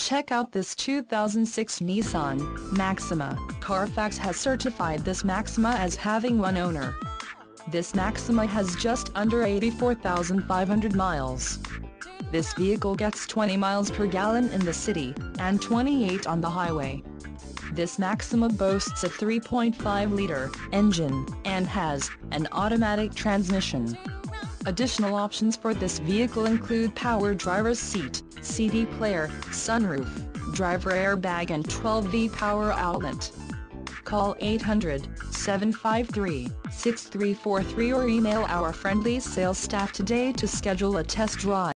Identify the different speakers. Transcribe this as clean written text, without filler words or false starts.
Speaker 1: Check out this 2006 Nissan Maxima. Carfax has certified this Maxima as having one owner. This Maxima has just under 84,500 miles. This vehicle gets 20 miles per gallon in the city, and 28 on the highway. This Maxima boasts a 3.5-liter engine, and has an automatic transmission. Additional options for this vehicle include power driver's seat, CD player, sunroof, driver airbag and 12V power outlet. Call 800-753-6343 or email our friendly sales staff today to schedule a test drive.